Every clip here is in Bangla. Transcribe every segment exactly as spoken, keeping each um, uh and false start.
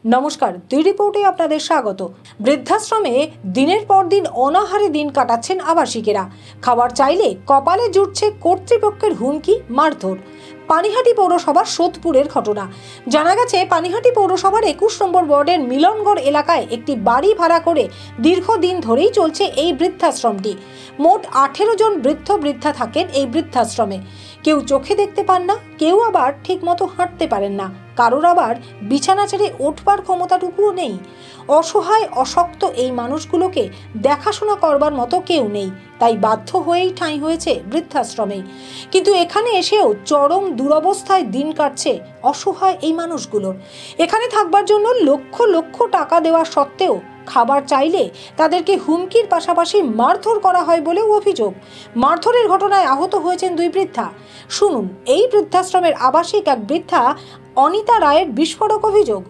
নমস্কার, দুই রিপোর্টে আপনাদের স্বাগত। বৃদ্ধাশ্রমে দিনের পর দিন অনাহারে দিন কাটাচ্ছেন আবাসিকেরা। খাবার চাইলে কপালে জুটছে কর্তৃপক্ষের হুমকি, মারধর। পানিহাটি পৌরসভার সোদপুরের ঘটনা। জানা গেছে, পানিহাটি পৌরসভার একুশ নম্বর ওয়ার্ডের মিলনগড় এলাকায় একটি বাড়ি ভাড়া করে দীর্ঘদিন ধরেই চলছে এই বৃদ্ধাশ্রমটি। মোট আঠেরো জন বৃদ্ধ বৃদ্ধা থাকেন এই বৃদ্ধাশ্রমে। কেউ চোখে দেখতে পান না, কেউ আবার ঠিক মতো হাঁটতে পারেন না, কারোর আবার বিছানা ছেড়ে উঠবার ক্ষমতাটুকুও নেই। অসহায় অশক্ত এই মানুষগুলোকে দেখাশোনা করবার মতো কেউ নেই, তাই বাধ্য হয়েই ঠাঁই হয়েছে বৃদ্ধাশ্রমে। কিন্তু এখানে এসেও চরম দুরবস্থায় দিন কাটছে অসহায় এই মানুষগুলোর। এখানে থাকবার জন্য লক্ষ লক্ষ টাকা দেওয়া সত্ত্বেও খাবার চাইলে তাদেরকে হুমকির পাশাপাশি মারধর করা হয় বলেও অভিযোগ। মারধরের ঘটনায় আহত হয়েছেন দুই বৃদ্ধা। শুনুন এই বৃদ্ধাশ্রমের আবাসিক এক বৃদ্ধা অনিতা রায়ের বিস্ফোরক অভিযোগ।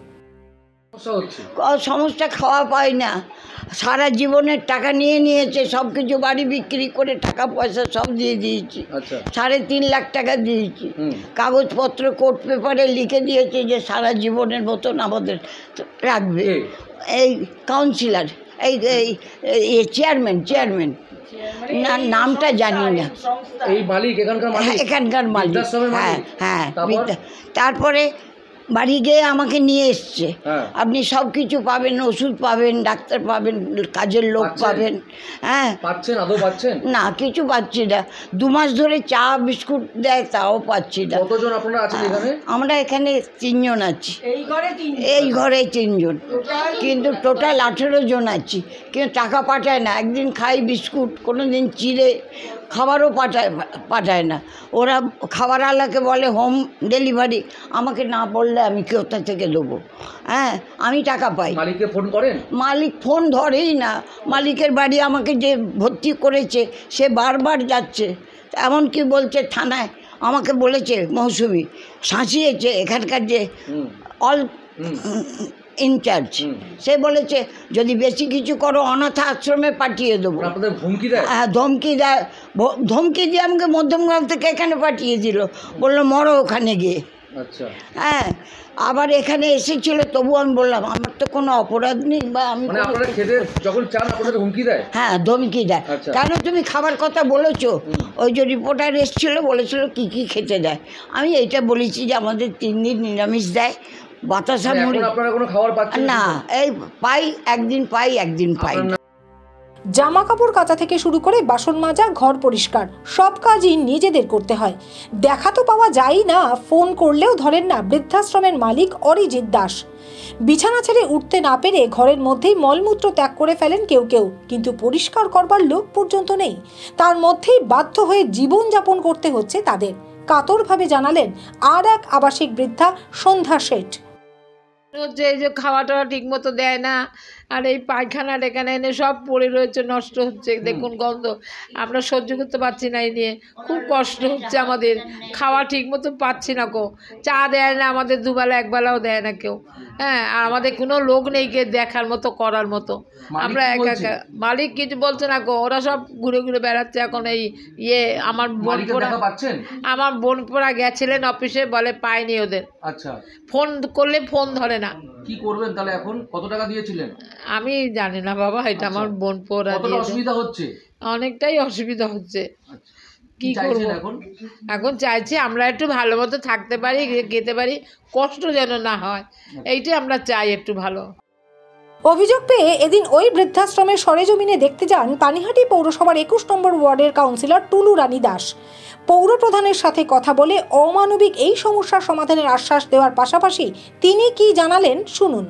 সমস্যা খাওয়া পায় না, সারা জীবনের টাকা নিয়ে নিয়েছে, সব কিছু বাড়ি বিক্রি করে টাকা পয়সা সব দিয়ে দিয়েছি। সাড়ে তিন লাখ টাকা দিয়েছি। কাগজপত্র কোর্ট পেপারে লিখে দিয়েছে যে সারা জীবনের মতন আমাদের রাখবে। এই কাউন্সিলর, এই চেয়ারম্যান চেয়ারম্যান না, নামটা জানি না। এই মালিক এখানকার মালিক এখানকার মালিক হ্যাঁ হ্যাঁ তারপরে বাড়ি গিয়ে আমাকে নিয়ে এসছে। আপনি সব কিছু পাবেন, ওষুধ পাবেন, ডাক্তার পাবেন, কাজের লোক পাবেন। হ্যাঁ পাচ্ছেন? আদৌ পাচ্ছেন? না, কিছু পাচ্ছি না। দু মাস ধরে চা বিস্কুট দেয়, তাও পাচ্ছি না। কতজন আপনারা আছেন এখানে? আমরা এখানে তিনজন আছি। এই ঘরে তিনজন, কিন্তু টোটাল আঠেরো জন আছি। কিন্তু টাকা পাঠায় না। একদিন খাই বিস্কুট, কোনো দিন চিড়ে, খাবারও পাঠায় পাঠায় না। ওরা খাবারওয়ালাকে বলে হোম ডেলিভারি, আমাকে না বললে আমি কোথা থেকে দেবো? হ্যাঁ, আমি টাকা পাই। মালিককে ফোন করেন? মালিক ফোন ধরেই না। মালিকের বাড়ি আমাকে যে ভর্তি করেছে সে বারবার যাচ্ছে, এমনকি বলছে থানায় আমাকে বলেছে, মৌসুমি শাসিয়েছে এখানকার যে অল ইনচার্জ, সে বলেছে যদি বেশি কিছু করো অনাথ আশ্রমে পাঠিয়ে দেবো। ধমকি দেয়? হ্যাঁ, ধমকি দেয়। ধমকি দিয়ে আমাকে মধ্যমগ্রাম থেকে এখানে পাঠিয়ে দিল, বললো মরো ওখানে গিয়ে। আচ্ছা। হ্যাঁ, আবার এখানে এসেছিল, তবু আমি বললাম আমার তো কোনো অপরাধ নেই, বা আমি যখন চান আপনাদের হুমকি দেয়? হ্যাঁ, ধমকি দেয়। কেন তুমি খাবার কথা বলেছো? ওই যে রিপোর্টার এসেছিলো, বলেছিল কি কি খেতে দেয়। আমি এইটা বলেছি যে আমাদের তিন দিন নিরামিষ দেয়, বাতাসা মুড়ি। আপনারা কোনো খাবার পাচ্ছেন না? এই পাই, একদিন পাই, একদিন পাই। জামা কাপড় কাচা থেকে শুরু করে বাসন মাজা, ঘর পরিষ্কার, সব কাজই নিজেদের করতে হয়। দেখা তো পাওয়া যায় না, ফোন করলেও ধরেন না বৃদ্ধাশ্রমের মালিক অরিজিৎ দাস। বিছানা ছেড়ে উঠতে না পেরে ঘরের মধ্যেই মলমূত্র ত্যাগ করে ফেলেন কেউ কেউ, কিন্তু পরিষ্কার করবার লোক পর্যন্ত নেই। তার মধ্যেই বাধ্য হয়ে জীবন যাপন করতে হচ্ছে তাদের। কাতরভাবে জানালেন আর এক আবাসিক বৃদ্ধা সন্ধ্যা শেঠ। হচ্ছে এই যে খাওয়া টাওয়া ঠিক মতো দেয় না, আর এই পায়খানার এখানে এনে সব পড়ে রয়েছে, নষ্ট হচ্ছে, দেখুন গন্ধ, আমরা সহ্য করতে পারছি না। এই নিয়ে খুব কষ্ট হচ্ছে আমাদের। খাওয়া ঠিক মতো পাচ্ছি না, কো চা দেয় না আমাদের, দুবেলা একবেলাও দেয় না কেউ। হ্যাঁ, আর আমাদের কোনো লোক নেই কে দেখার মতো, করার মতো। আমরা একা একা। মালিক কিছু বলছে না গো, ওরা সব ঘুরে ঘুরে বেড়াচ্ছে এখন। এই ইয়ে আমার বোনপোরা, আমার বোনপোরা গেছিলেন অফিসে, বলে পায়নি ওদের। আচ্ছা। ফোন করলে ফোন ধরে না। কি করবেন তাহলে এখন? কত টাকা দিয়েছিলেন? আমি জানি না বাবা, এটা আমার বোন পোরা দিয়ে। অসুবিধা হচ্ছে? অনেকটাই অসুবিধা হচ্ছে। কি করব এখন? এখন চাইছি আমরা একটু ভালো মতো থাকতে পারি, খেতে পারি, কষ্ট যেন না হয়, এইটাই আমরা চাই একটু ভালো। অভিযোগ পেয়ে এদিন ওই বৃদ্ধাশ্রমের সরেজমিনে দেখতে যান পানিহাটি পৌরসভার একুশ নম্বর ওয়ার্ডের কাউন্সিলর টুলু রানী দাস। পৌর প্রধানের সাথে কথা বলে অমানবিক এই সমস্যার সমাধানের আশ্বাস দেওয়ার পাশাপাশি তিনি কি জানালেন শুনুন।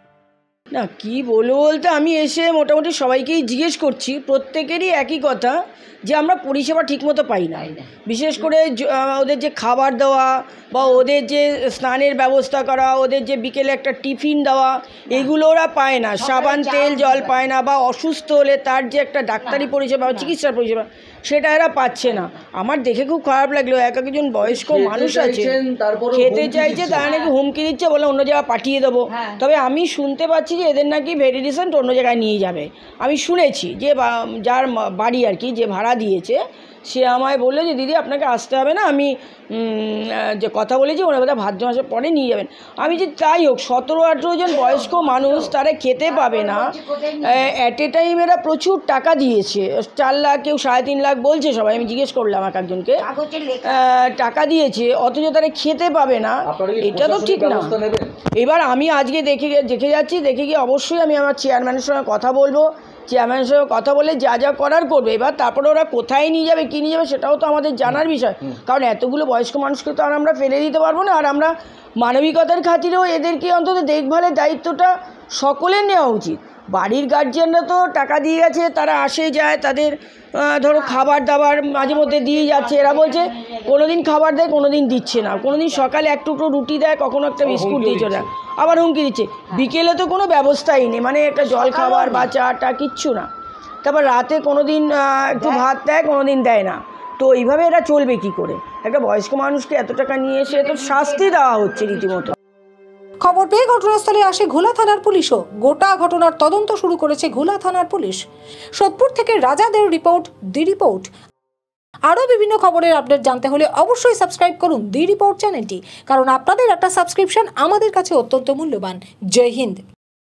না, কি বলবো বলতে, আমি এসে মোটামুটি সবাইকেই জিজ্ঞেস করছি, প্রত্যেকেরই একই কথা যে আমরা পরিষেবা ঠিকমতো পাই না। বিশেষ করে ওদের যে খাবার দেওয়া বা ওদের যে স্নানের ব্যবস্থা করা, ওদের যে বিকেলে একটা টিফিন দেওয়া, এগুলো ওরা পায় না। সাবান তেল জল পায় না, বা অসুস্থ হলে তার যে একটা ডাক্তারি পরিষেবা, চিকিৎসার পরিষেবা, সেটা এরা পাচ্ছে না। আমার দেখে খুব খারাপ লাগলো। এক একজন বয়স্ক মানুষ আছে, খেতে চাইছে, তারা নাকি হুমকি দিচ্ছে, বলে অন্য জায়গায় পাঠিয়ে দেবো। তবে আমি শুনতে পাচ্ছি যে এদের নাকি ভেরি রিসেন্ট অন্য জায়গায় নিয়ে যাবে। আমি শুনেছি যে যার বাড়ি আর কি, যে ভাড়া দিয়েছে সে আমায় বললো যে দিদি আপনাকে আসতে হবে না, আমি যে কথা বলেছি ওনার কথা ভাদ্র মাসের পরে নিয়ে যাবেন। আমি যে তাই হোক, সতেরো আঠেরো জন বয়স্ক মানুষ তারা খেতে পাবে না, অ্যাট এ টাইম এরা প্রচুর টাকা দিয়েছে, চার লাখ কেউ সাড়ে তিন লাখ বলছে সবাই, আমি জিজ্ঞেস করলাম এক একজনকে, টাকা দিয়েছে অথচ তারা খেতে পাবে না, এটা তো ঠিক না। এবার আমি আজকে দেখে দেখে যাচ্ছি, দেখে গিয়ে অবশ্যই আমি আমার চেয়ারম্যানের সঙ্গে কথা বলবো, চেয়ারম্যানের সঙ্গে কথা বলে যা যা করার করবে। এবার তারপরে ওরা কোথায় নিয়ে যাবে, কী নিয়ে যাবে সেটাও তো আমাদের জানার বিষয়, কারণ এতগুলো বয়স্ক মানুষকে তো আর আমরা ফেলে দিতে পারবো না। আর আমরা মানবিকতার খাতিরেও এদেরকে অন্তত দেখভালের দায়িত্বটা সকলের নেওয়া উচিত। বাড়ির গার্জিয়ানরা তো টাকা দিয়ে গেছে, তারা আসে যায়, তাদের ধরো খাবার দাবার মাঝে মধ্যে দিয়ে যাচ্ছে, এরা বলছে কোনো দিন খাবার দেয় কোনো দিন দিচ্ছে না, কোনো দিন সকালে এক টুকরো রুটি দেয়, কখনো একটা বিস্কুট দিয়ে চলে যায়, আবার হুমকি দিচ্ছে, বিকেলে তো কোনো ব্যবস্থাই নেই, মানে একটা জল খাবার বা চাটা কিচ্ছু না, তারপর রাতে কোনো দিন একটু ভাত দেয় কোনো দিন দেয় না। তো এইভাবে এরা চলবে কি করে? একটা বয়স্ক মানুষকে এত টাকা নিয়ে এসে তো শাস্তি দেওয়া হচ্ছে রীতিমতো। খবর পেয়ে ঘটনাস্থলে আসে ঘোলা থানার পুলিশও। গোটা ঘটনার তদন্ত শুরু করেছে ঘোলা থানার পুলিশ। সোদপুর থেকে রাজাদের রিপোর্ট, দি রিপোর্ট। আরও বিভিন্ন খবরের আপডেট জানতে হলে অবশ্যই সাবস্ক্রাইব করুন দি রিপোর্ট চ্যানেলটি, কারণ আপনাদের একটা সাবস্ক্রিপশন আমাদের কাছে অত্যন্ত মূল্যবান। জয় হিন্দ।